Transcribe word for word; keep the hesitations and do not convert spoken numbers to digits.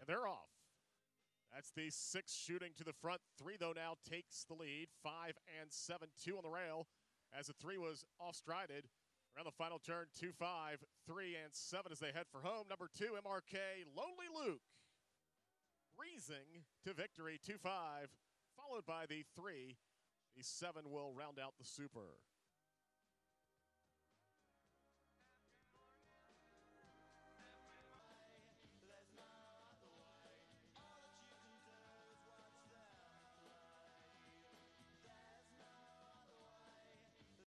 they're off. That's the six shooting to the front. Three, though, now takes the lead. Five and seven, two on the rail as the three was off-strided. Around the final turn, two, five, three, and seven as they head for home. Number two, M R K, Lonely Luke, breezing to victory, two, five, followed by the three. The seven will round out the super.